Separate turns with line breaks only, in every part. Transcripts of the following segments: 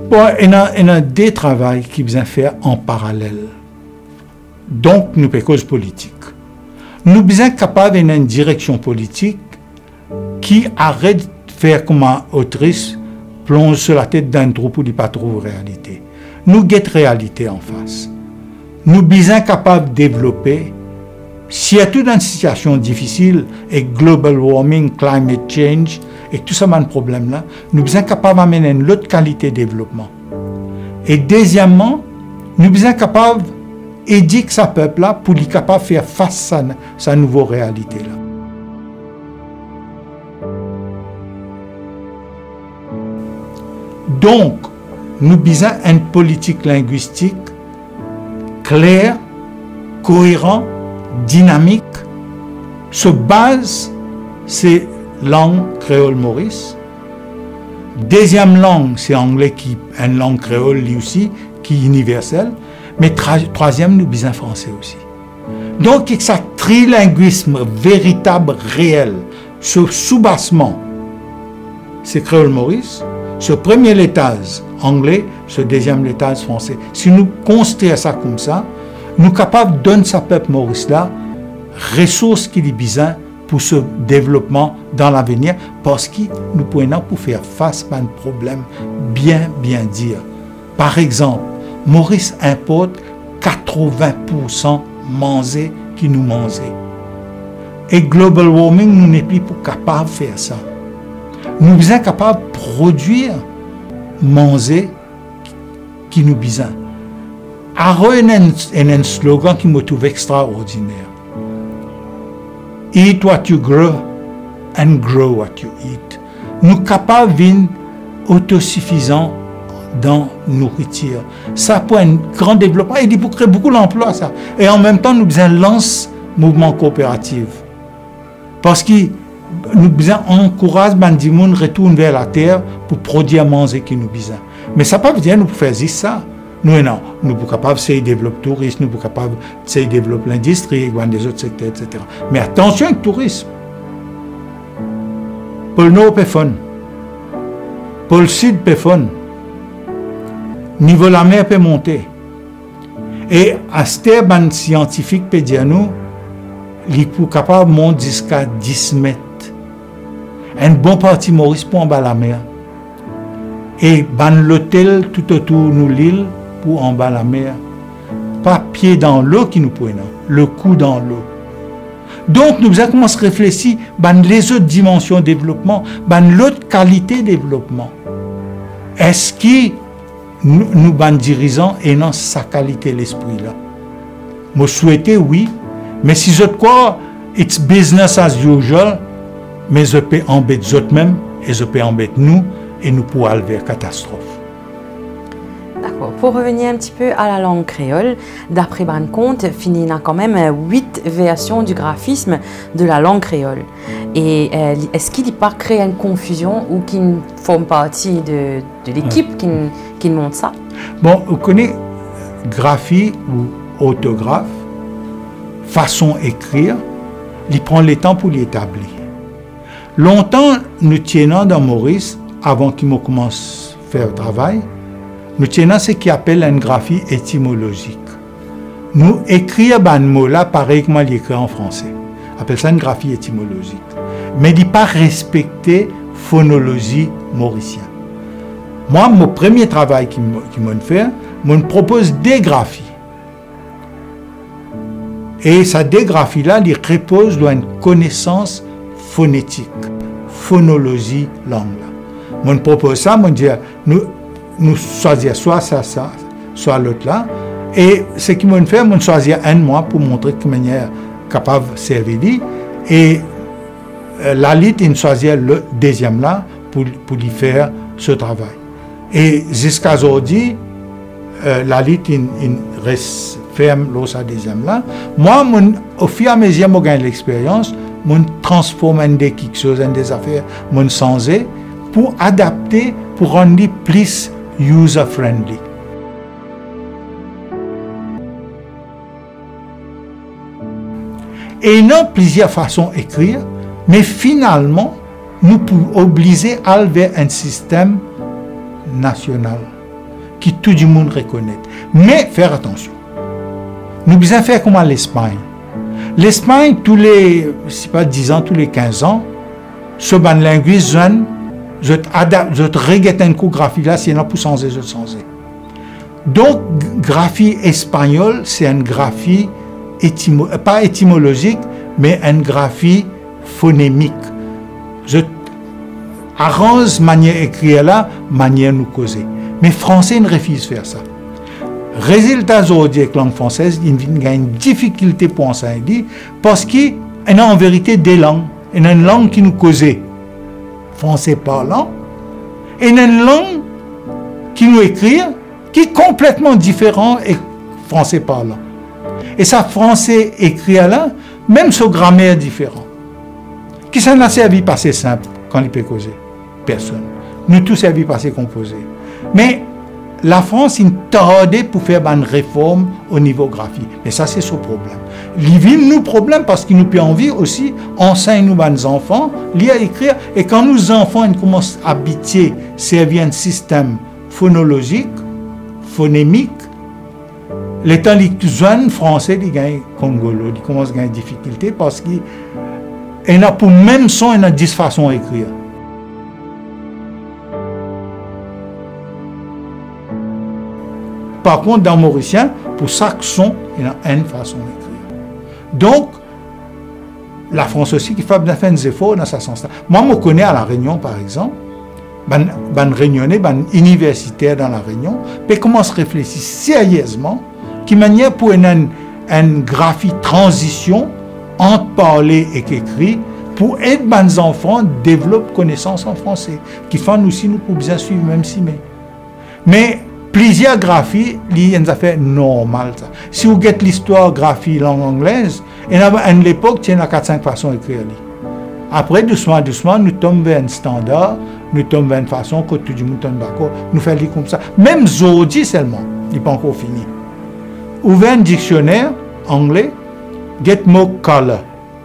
Bon, il y a des travaux qui besoin faire en parallèle. Donc, nous avons cause politique. Nous sommes besoin capables d'une direction politique qui arrête de faire comme une autrice plonge sur la tête d'un trou pour ne pas trouver réalité. Nous avons réalité en face. Nous sommes besoin capables de développer. S'il y a toute une situation difficile, et global warming, climate change, et tout ça, un problème là, nous sommes besoin capables d'amener une autre qualité de développement. Et deuxièmement, nous sommes besoin capables d'éduquer ce peuple là pour être capable de faire face à sa nouvelle réalité là. Donc, nous avons besoin d'une politique linguistique claire, cohérente, dynamique. Se base, c'est langue créole maurice. Deuxième langue, c'est anglais qui est une langue créole lui aussi, qui est universelle. Mais troisième, nous avons besoin français aussi. Donc, il y a un trilinguisme véritable, réel. Ce soubassement, c'est créole maurice. Ce premier étage anglais, ce deuxième étage français. Si nous construisons ça comme ça, nous sommes capables de donner à ce peuple Maurice-là ressources qu'il a besoin pour ce développement dans l'avenir, parce que nous pouvons pour faire face à un problème bien dire. Par exemple, Maurice importe 80% manger qui nous mange. Et global warming, nous n'est plus capables de faire ça. Nous sommes capables de produire, manger qui nous besoin. Il y a un slogan qui me trouve extraordinaire. Eat what you grow and grow what you eat. Nous sommes capables d'être autosuffisants dans la nourriture. Ça pour un grand développement et pour créer beaucoup d'emplois. Ça. Et en même temps, nous besoin lancer mouvement coopératif. Parce que nous besoin encourager les gens à retourner vers la terre pour produire manger qui nous besoin. Mais ça ne veut pas dire que nous pouvons faire juste ça. Nous, non. Nous sommes capables de développer le tourisme, nous sommes capables de développer l'industrie, des autres secteurs, etc. Mais attention avec le tourisme. Pour le nord, c'est fun. Pour le sud, c'est fun. Niveau de la mer peut monter. Et à ce terme, un scientifique peut dire nous, il est capable de monter jusqu'à 10 mètres. Un bon parti Maurice pour en bas la mer. Et l'hôtel tout autour de l'île pour en bas la mer. Pas pied dans l'eau qui nous prennent, le cou dans l'eau. Donc nous avons commencé à réfléchir les autres dimensions de développement, l'autre qualité de développement. Est-ce que nous dirigeants ayons sa qualité de l'esprit là? Moi souhaite oui, mais si je crois it's business as usual, mais je peux embêter les autres même et je peux embêter nous et nous pourrons aller vers catastrophe.
D'accord. Pour revenir un petit peu à la langue créole, d'après Ban Compte, il y a quand même 8 versions du graphisme de la langue créole. Et est-ce qu'il n'y a pas créé une confusion ou qui ne forme partie de l'équipe qui monte ça?
Bon, vous connaissez graphie ou orthographe, façon d'écrire, il prend le temps pour l'établir. Longtemps, nous tenions dans Maurice, avant qu'il me commence à faire le travail, nous tenions ce qu'on appelle une graphie étymologique. Nous écrivons un mot là pareil que moi l'écris en français. On appelle ça une graphie étymologique. Mais il n'est pas respecté phonologie mauricienne. Moi, mon premier travail qui m'a fait, me propose des graphies. Et cette dégraphie-là, il repose sur une connaissance phonétique, phonologie langue. Je me propose ça, je dis, nous choisir soit ça, soit l'autre là. Et ce qui m'a fait, je choisir un mois pour montrer de manière capable de servir. Et la litre, il choisir le deuxième là pour lui faire ce travail. Et jusqu'à aujourd'hui, la litre, il reste ferme l'autre deuxième là. Moi, au fur et à mesure que j'ai l'expérience, je transforme en quelque chose, en des affaires, je change pour adapter, pour rendre plus user-friendly. Et il y a plusieurs façons d'écrire, mais finalement, nous pouvons obliger à aller vers un système national, qui tout le monde reconnaît. Mais faire attention. Nous devons faire comme à l'Espagne. L'Espagne, tous les, c'est pas 10 ans, tous les 15 ans, ce ban linguiste, je regrette une graphie là, c'est pour changer, je changer. Donc, graphie espagnole, c'est une graphie pas étymologique, mais une graphie phonémique. Je arrange manière écrire là, manière nous causer. Mais français ne refuse de faire ça. Résultat aujourd'hui avec la langue française, il y a une difficulté pour enseigner parce qu'il y a en vérité des langues. Il y a une langue qui nous causait français parlant et il y a une langue qui nous écrit qui est complètement différent et français parlant. Et ça, français écrit là, même sa grammaire différent. Qui s'en a servi passer simple quand il peut causer? Personne. Nous tous servi passer composé. Mais la France, il tardait pour faire une réforme au niveau graphique. Mais ça, c'est son problème. Il vit nous problème parce qu'il nous peut envie aussi, enseigne nous nos enfants, lire, écrire. Et quand nos enfants ils commencent à habituer, servir un système phonologique, phonémique, les temps les jeunes français, ils gagnent congolo, ils commencent à gagner des difficultés parce qu'ils ont pour même son, ils ont 10 façons d'écrire. Par contre, dans Mauricien, pour chaque son, il y a une façon d'écrire. Donc, la France aussi qui fait des efforts dans ce sens-là. Moi, je me connais à La Réunion, par exemple, ban réunionnais, ban universitaire dans La Réunion, puis commence à réfléchir sérieusement, qui manière pour une graphie transition entre parler et écrit, pour aider les enfants à développer connaissance en français, qui font aussi nous pour bien suivre, même si mais plusieurs graphies, il y a une affaire normale. Si vous regardez l'histoire graphie langue anglaise, à l'époque, il y a 4-5 façons d'écrire. Après, doucement, nous tombons vers un standard, nous tombons vers une façon que tout le monde tombe d'accord, nous faisons comme ça. Même aujourd'hui seulement, il n'est pas encore fini. Ouvrez un dictionnaire anglais, get mot color.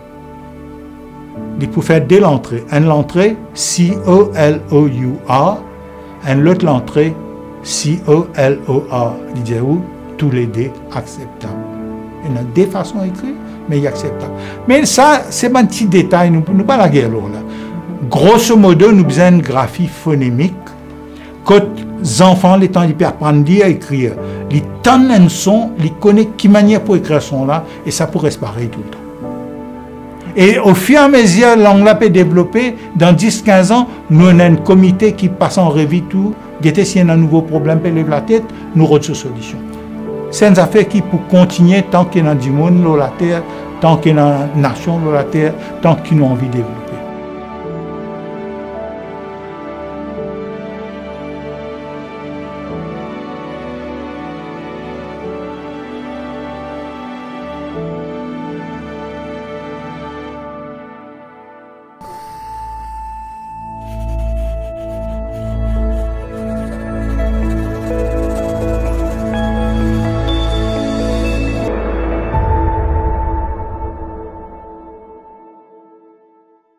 Il peut faire deux entrées. Une entrée C-O-L-O-U-R, et l'autre entrée C-O-L-O-R. Il dit où tous les deux acceptables. Il y a deux façons d'écrire, mais il est acceptable. Mais ça, c'est un petit détail, nous pas la guerre là. Grosso modo, nous avons une graphie phonémique. Quand les enfants, les temps, ils peuvent apprendre à lire et écrire. Ils tendent un son, ils connaissent quelle manière pour écrire ce son-là, et ça pourrait se pareil tout le temps. Et au fur et à mesure, la langue peut développer. Dans 10-15 ans, nous avons un comité qui passe en revue tout. S'il y a un nouveau problème, peut lever la tête, nous avons une solution. C'est une affaire qui peut continuer tant qu'il y a du monde sur la terre, tant qu'il y a une nation sur la terre, tant qu'ils ont envie de développer.